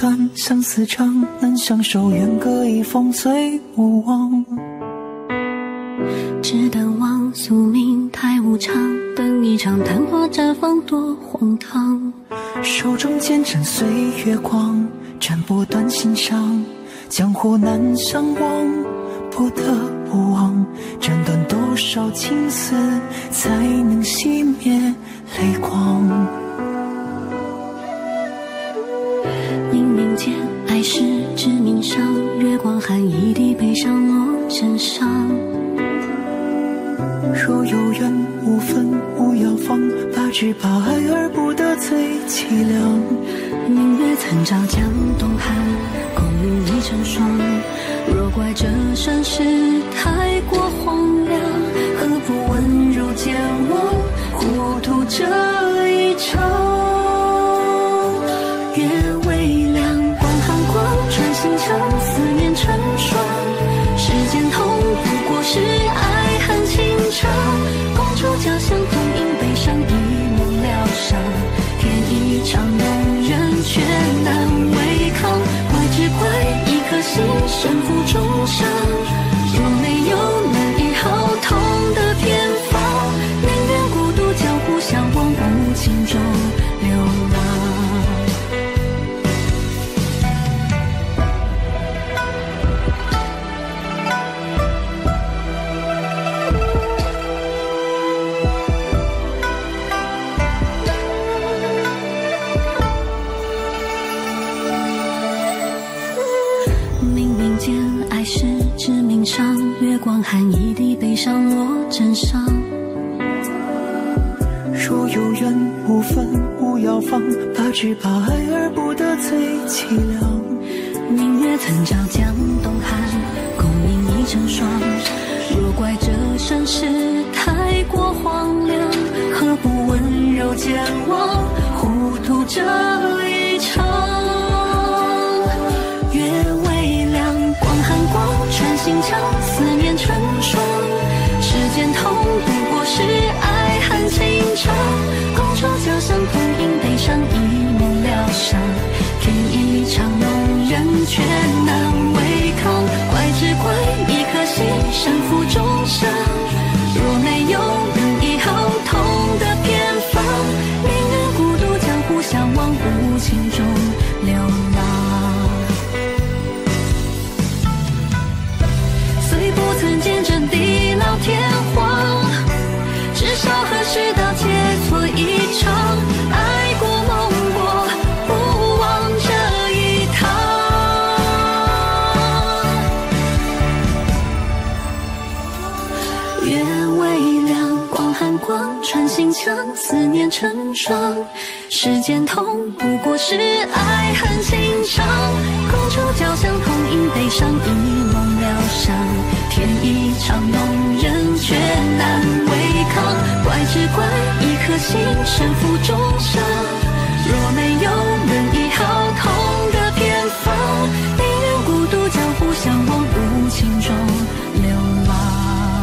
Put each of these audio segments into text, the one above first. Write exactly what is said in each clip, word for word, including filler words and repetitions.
段相思长，能相守愿隔一方最无望。 只等望宿命太无常，等一场昙花绽放多荒唐。 手中剑斩岁月光，斩不断心伤，江湖难相忘，不得不忘。斩断多少情丝，才能熄灭泪光。 冥冥间爱是致命伤，月光寒一滴悲伤落枕上。 若有缘无分无药方，把只怕爱而不得最凄凉。 明月残照江东寒，功名已成霜。若怪这身世太过荒凉，何不温柔见我糊涂这一场。月微凉，光寒光穿心肠，思念成霜。世间痛不过是爱恨情长，共筑家乡同饮悲伤，一梦疗伤。天一场动人却难违抗，怪只怪一颗心身负重伤。若没有能医好痛的偏方，宁愿孤独江湖相望，无情中流浪。月光寒一滴悲伤落枕上。 若有缘无分无药方，把只怕爱而不得最凄凉。 明月残照江东寒，功名已成霜。若怪这身世太过荒凉，何不温柔见我糊涂这一场。月微凉，光寒光穿心肠，思念成霜。世间痛不过是爱恨情长，共筑家乡同饮悲伤，一梦疗伤。天一场弄人却难违抗，怪只怪一颗心身负重伤。若没有能医好痛的偏方，宁愿孤独江湖相望，无情中流浪。虽不曾见证地老天荒，至少何时到切磋一场，爱过梦过不忘这一趟。月微凉，光寒光穿心墙，思念成霜。世间痛不过是爱恨情长，共筑家乡同饮悲伤，一梦疗伤。天一场弄人却难违抗，怪只怪一颗心身负重伤。若没有能医好痛的偏方，宁愿孤独江湖相望，无情中流浪。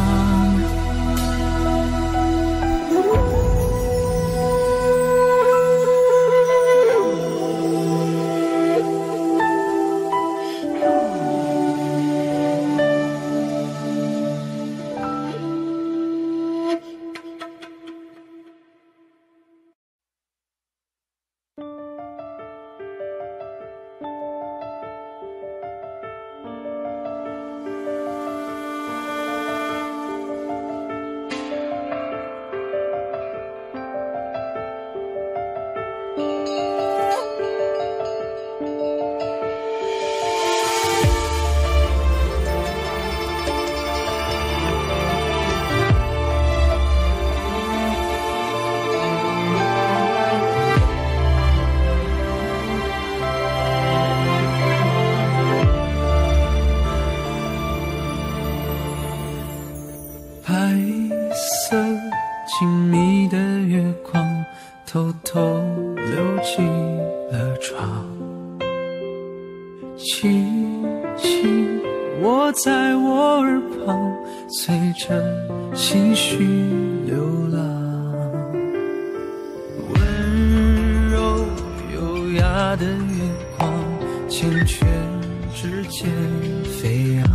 在我耳旁，随着心绪流浪。温柔优雅的月光， 缱绻之间飞扬，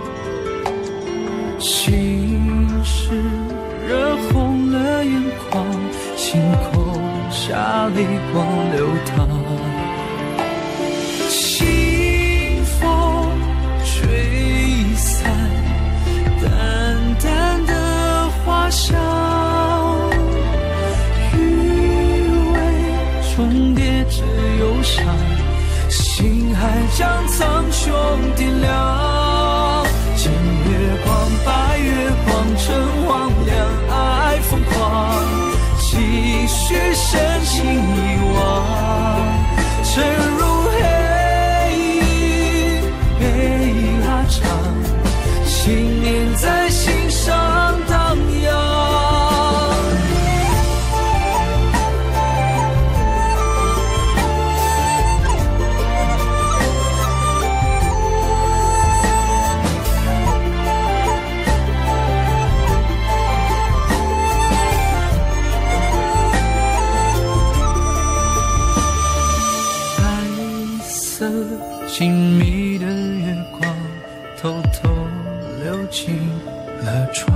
心事惹红了眼眶，星空下泪光流淌。清风吹散淡淡的花香，余味重叠着忧伤，心还将苍穹点亮。见月光，白月光，趁黄粱，爱疯狂，继续深情遗忘。沉入黑影，被拉长，信念在心上荡漾。静谧的月光偷偷流进了窗，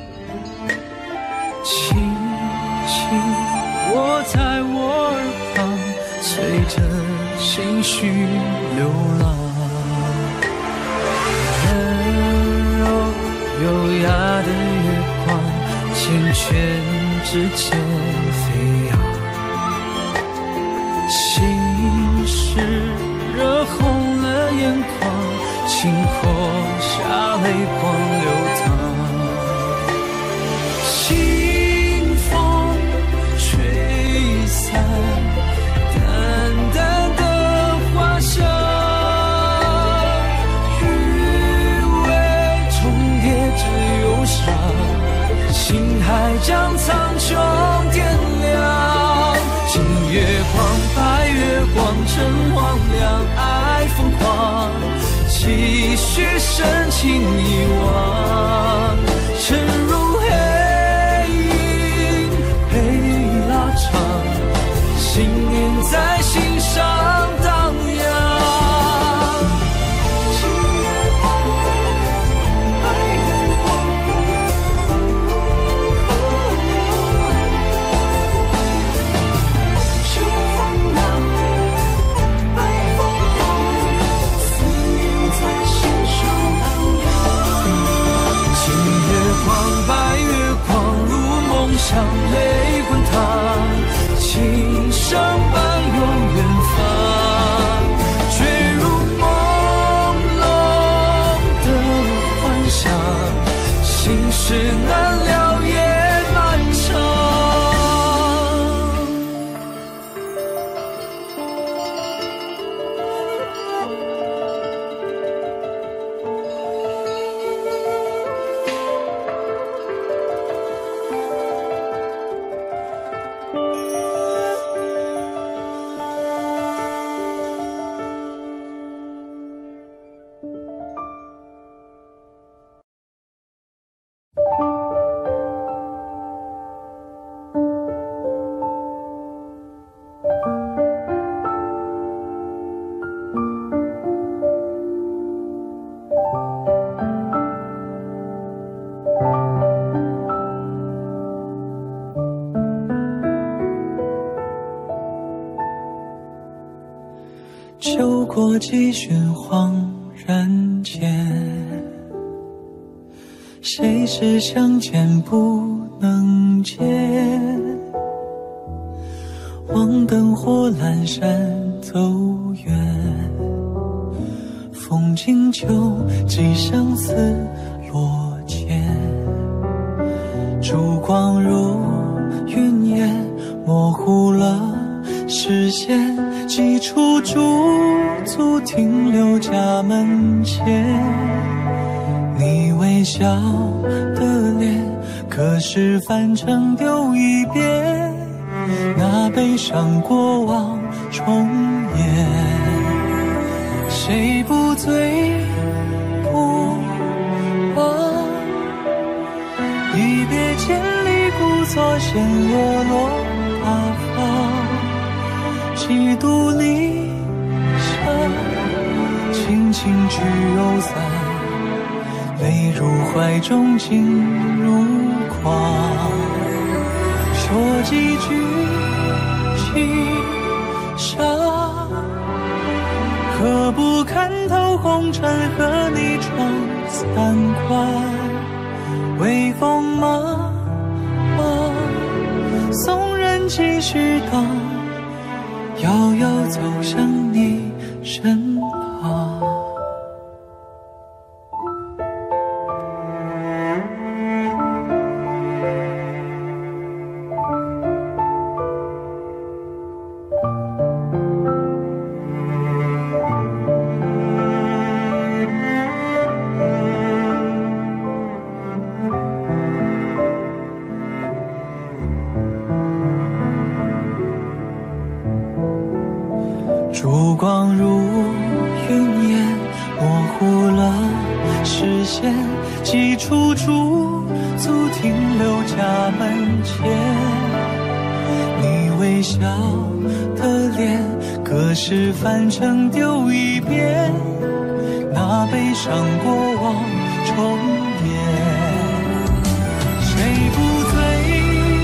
轻轻握在我耳旁，随着心绪流浪。温柔优雅的月光，缱绻之间飞扬，心事惹红了眼眶，轻叩下泪光流淌。清风吹散淡淡的花香，余味重叠着忧伤，心还将苍穹点亮。金月光，白月光，趁黄粱，爱疯狂，继续深情遗忘。沉入黑影，被拉长，信念在心上荡漾。像泪滚烫，琴声伴游远方，坠入朦胧的幻想，心事难了夜漫长。酒过几巡恍然间，谁是相见不能见？望灯火阑珊走远，风景旧，寄相思落笺。烛光如云烟，模糊了视线，几处驻足停留家门前。你微笑的脸，可是翻成丢一遍，那悲伤过往重演。谁不醉不忘，一别千里故作陷落落八方，几度离想轻轻聚又散，泪入怀中尽如狂。说几句轻纱，可不看透红尘和你闯三关。微风茫茫，送人几许荡，遥遥走向你身旁。烛光如云烟，模糊了视线，几处驻足停留家门前。你微笑的脸，隔世翻成丢一遍，那悲伤过往重演。谁不醉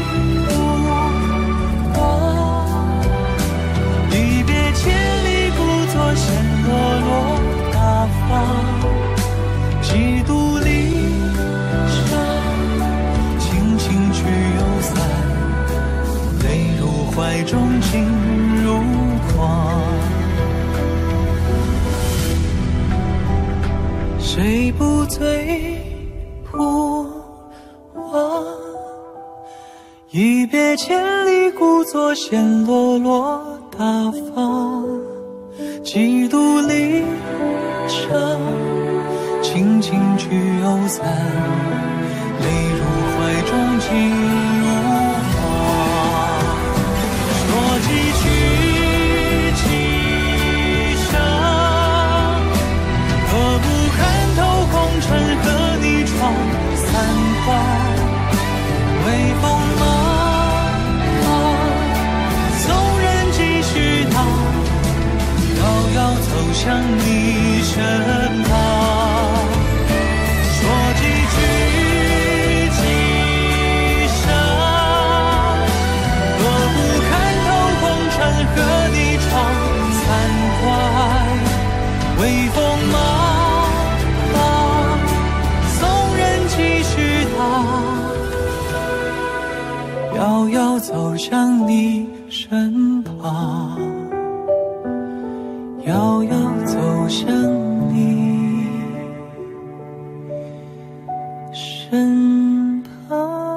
不忘，离别千里故作显落落大方。几度离殇，轻轻聚又散，泪入怀中尽如狂。谁不醉不忘，一别千里故作显落落大方。几度离殇，轻轻聚又散，泪入怀中尽如狂。说几句轻纱，可不看透红尘和你闯三关。微风茫茫，送人几许荡，遥遥走向你身旁。说几句轻纱，可不看透红尘和你闯三关。微风茫茫，送人几许荡，遥遥走向你身旁。遥遥走向你身旁。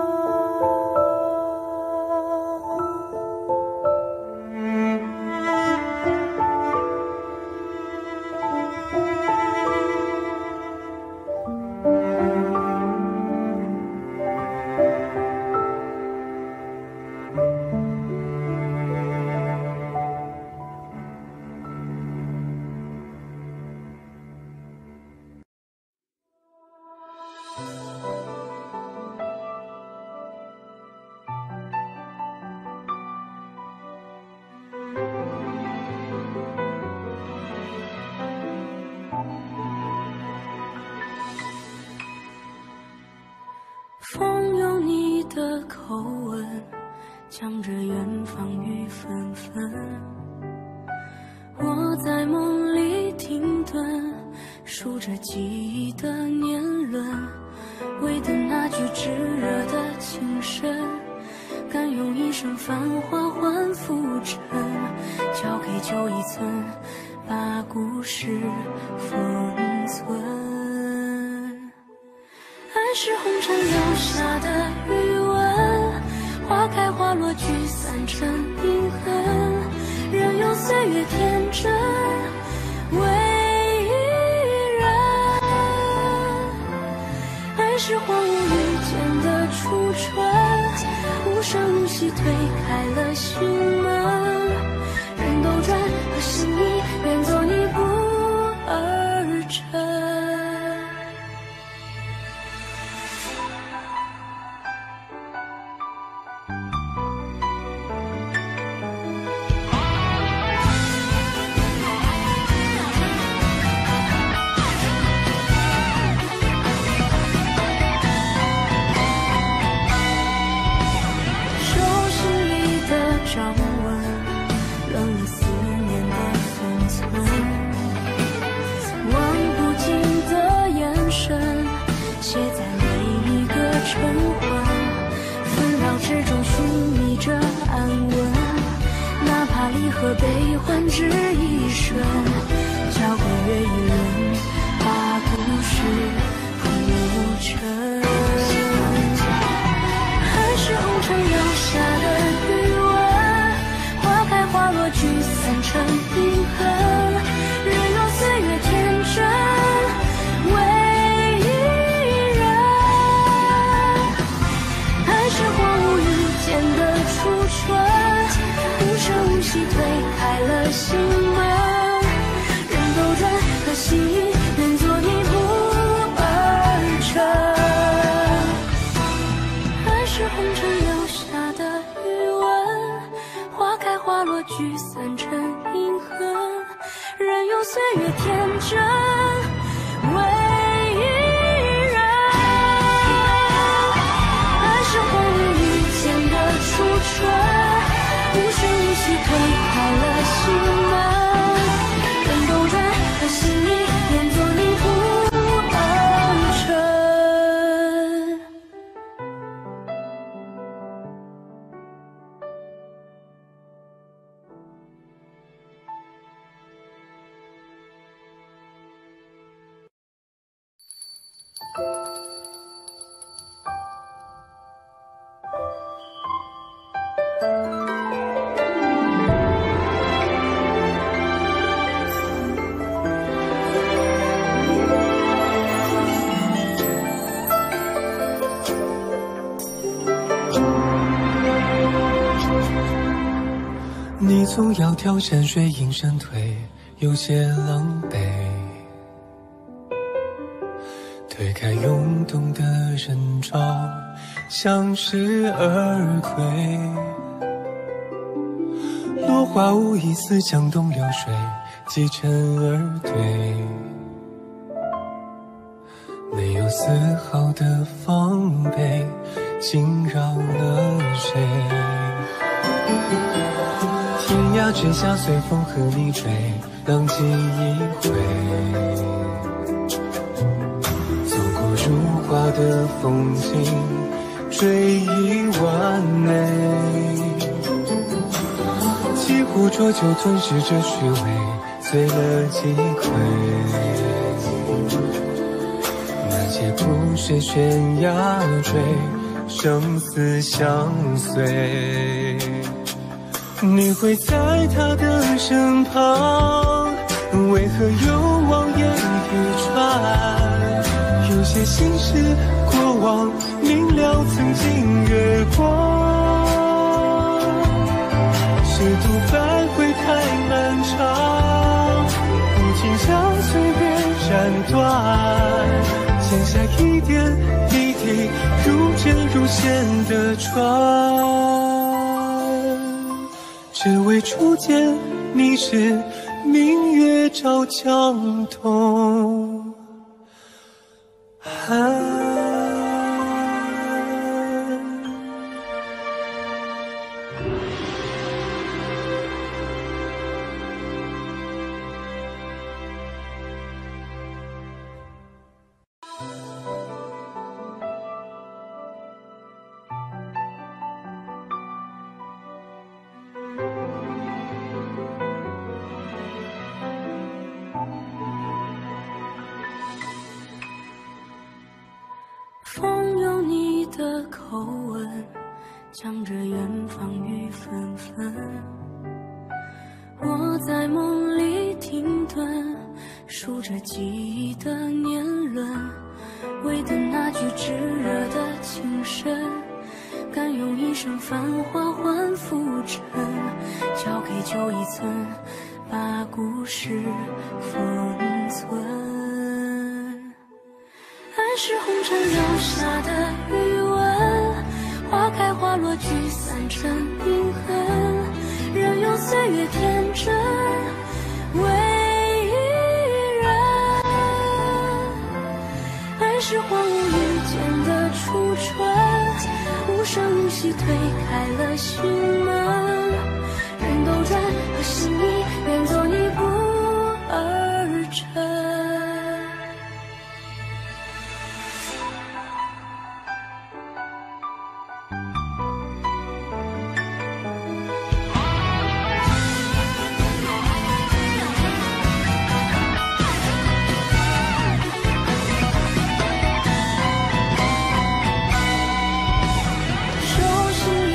风有你的口吻，将这远方雨纷纷。我在梦里停顿，数着记忆的年轮，为等那句炙热的情深，甘用一生繁华换浮沉，交给旧一寸，把故事封存。爱是红尘留下的余温，花开花落聚散成冰痕，任由岁月天真为人。爱是荒芜遇见的初春，无声无息推开了心门，人斗转和心意愿做一步而成。 尘留下的余温，花开花落聚散成银痕，任由岁月天真为一人。爱是荒芜遇见的初春，无声无息推开了心门，人都转，可惜愿做一步而成。爱是红尘留下的余温，花开花落聚散成银痕，任由岁月天真为一人。爱是荒芜遇见的初春，无声无息推开了心门，人都转，可惜愿做一步而成。 你从窈窕山水隐身退，有些狼狈，推开涌动的人潮，向势而退。落花无意似江东流水，击尘而退，没有丝毫的防备，惊扰了谁？天涯之下随风和你追，浪迹一回，走过如画的风景，追忆完美，几壶浊酒吞噬着虚伪，醉了几回，那些故事悬崖坠，生死相随。你会在他的身旁，为何又望眼欲穿？有些心事过往，明了曾经月光。是途百回太漫长，无情将岁月斩断，剪下一点一滴如针如线的船。只为初见你时，明月照江东寒。 风有你的口吻，讲着远方雨纷纷。我在梦里停顿，数着记忆的年轮，为等那句炙热的情深，甘用一生繁华换浮沉，交给旧一寸，把故事封存。爱是红尘留下的余温，花开花落聚散成银痕，任由岁月天真为一人。爱是荒芜遇见的初春，无声无息推开了心门，人都转，可惜愿做一步而成。熟悉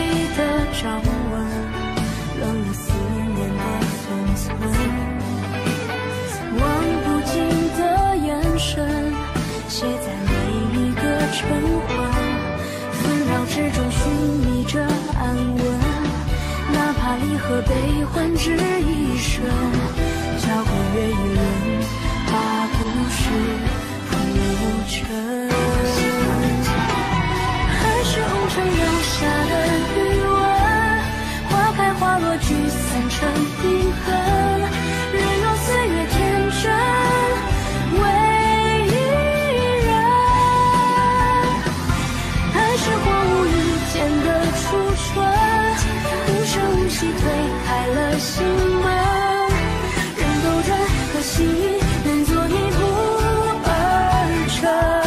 和悲欢只一瞬，交过月一轮，把故事铺陈。还是红尘留下的余温，花开花落聚散成阴痕，任由岁月天真为一人。还是荒芜遇见的初春，无声无息推开了心门，人都人和心意能做一步而成。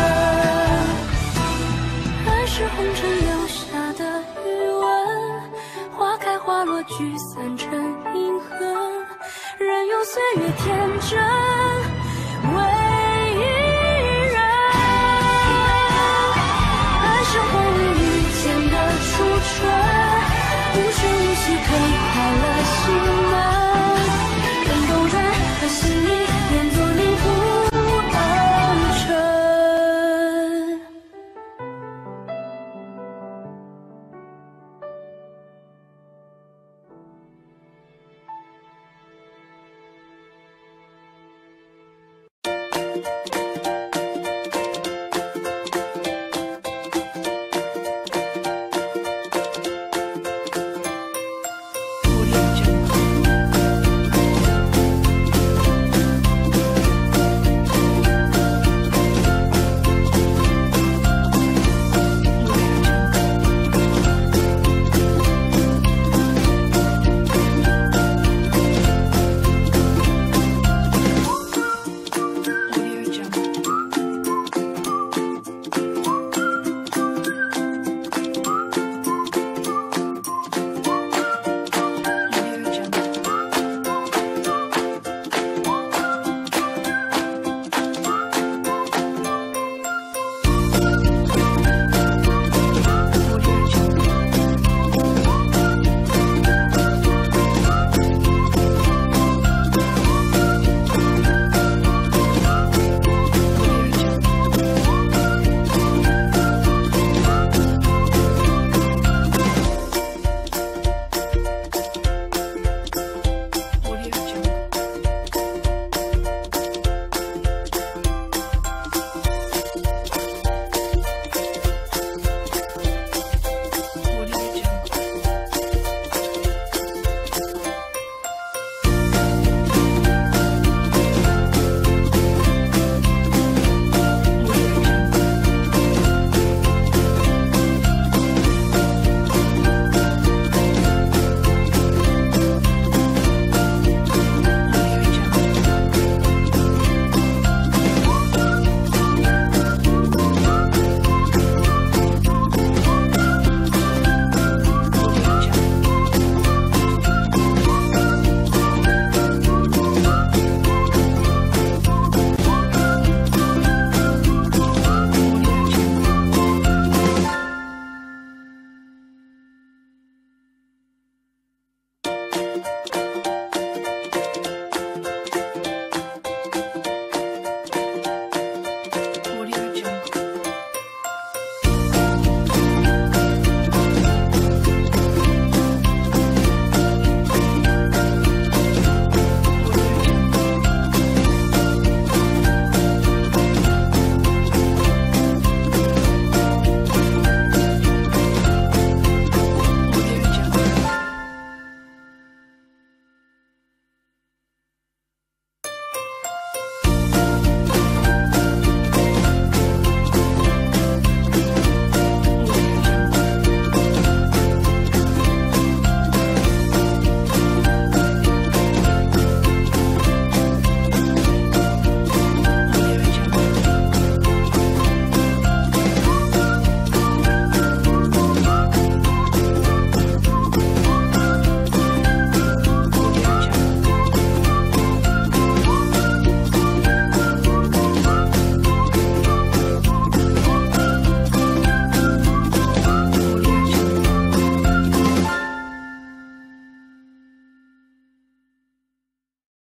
还是红尘留下的余温，花开花落聚散成阴痕，任由岁月天真